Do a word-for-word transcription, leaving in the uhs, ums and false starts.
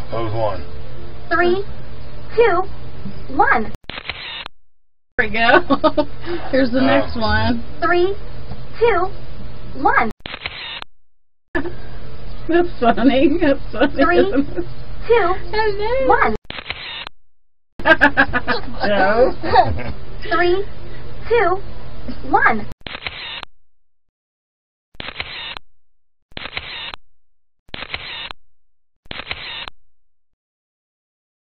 Pose one. Three, two, one. There we go. Here's the Oh. next one. Three, two, one. That's funny. That's funny. Three, two, Hello. one. No. Three, two, one.